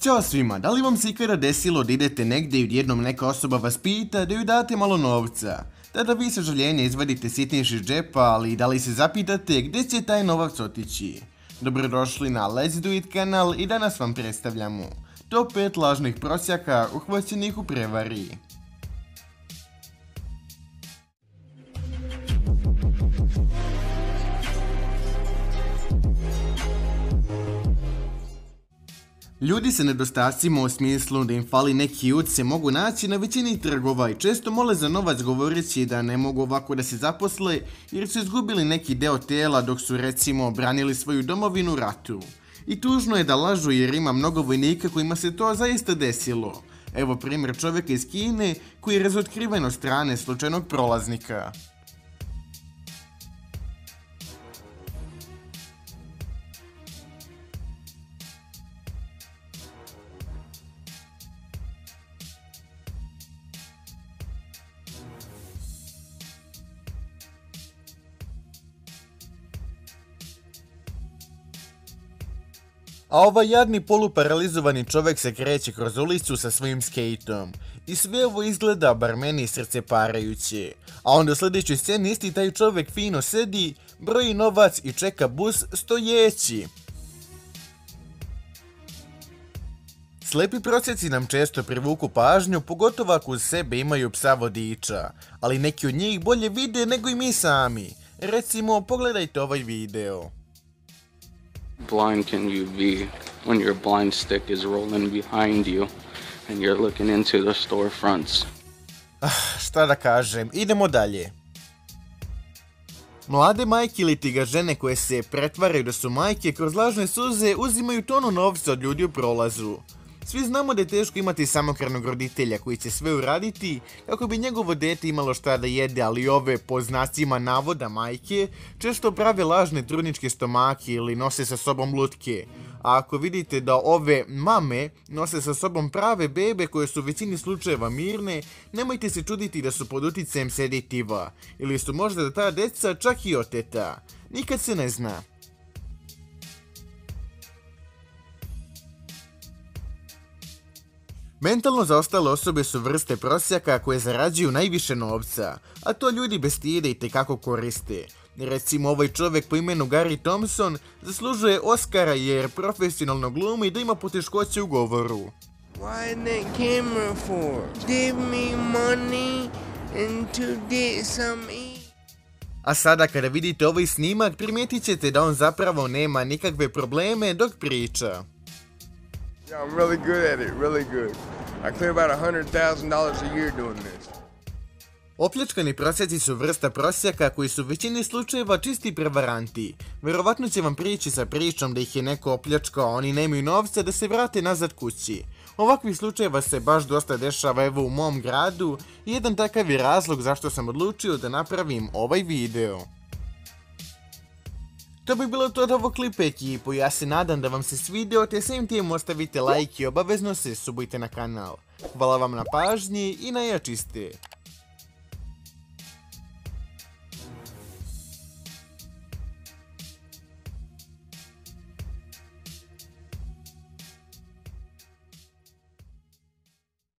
Ćao svima, da li vam se ikada desilo da idete negdje i odjednom neka osoba vas pita da ju date malo novca? Tada vi sa žaljenja izvadite sitniš iz džepa, ali da li se zapitate gdje će taj novac otići? Dobrodošli na Let's Do It kanal i danas vam predstavljamo top 5 lažnih prosjaka uhvaćenih u prevari. Ljudi sa nedostacima u smislu da im fali neki ud se mogu naći na većini trgova i često mole za novac govoreći da ne mogu ovako da se zaposle jer su izgubili neki deo tela dok su recimo branili svoju domovinu u ratu. I tužno je da lažu jer ima mnogo vojnika kojima se to zaista desilo. Evo primjer čovjeka iz Kine koji je razotkriven od strane slučajnog prolaznika. A ovaj jadni poluparalizovani čovjek se kreće kroz ulicu sa svojim skejtom. I sve ovo izgleda, bar meni, srceparajuće. A onda u sljedećoj sceni isti taj čovjek fino sedi, broji novac i čeka bus stojeći. Slepi prosjeci nam često privuku pažnju, pogotovo ako uz sebe imaju psa vodiča. Ali neki od njih bolje vide nego i mi sami. Recimo, pogledajte ovaj video. Blind can you be when your blind stick is rolling behind you and you're looking into the storefronts? Šta da kažem, idemo dalje. Mlade majke ili ti ga žene koje se pretvaraju da su majke kroz lažne suze uzimaju tonu novca od ljudi u prolazu. Svi znamo da je teško imati samohranog roditelja koji će sve uraditi kako bi njegovo dete imalo šta da jede, ali ove po znacima navoda majke često prave lažne trudničke stomake ili nose sa sobom lutke. A ako vidite da ove mame nose sa sobom prave bebe koje su u većini slučajeva mirne, nemojte se čuditi da su pod uticajem sedativa ili su možda ta deca čak i oteta. Nikad se ne zna. Mentalno zaostale osobe su vrste prosjaka koje zarađuju najviše novca, a to ljudi bez stida i tekako koriste. Recimo ovaj čovjek po imenu Gary Thompson zaslužuje Oscara jer profesionalno glumi da ima poteškoće u govoru. Why that camera for? Give me money and to get some eat. A sada kada vidite ovaj snimak primijetit ćete da on zapravo nema nikakve probleme dok priča. Yeah, I'm really good at it, really good. I clear about $100,000 a year doing this. Opljačkani prosjaci su vrsta prosjaka koji su u većini slučajeva čisti prevaranti. Verovatno će vam prići sa pričom da ih je neko opljačkao, a oni nemaju novca da se vrate nazad kući. Ovakvih slučajeva se baš dosta dešava evo u mom gradu i jedan takav je razlog zašto sam odlučio da napravim ovaj video. To bi bilo to od ovog klipa ekipu, ja se nadam da vam se svidio te svim tim ostavite like i obavezno se subujte na kanal. Hvala vam na pažnji i najjači ste.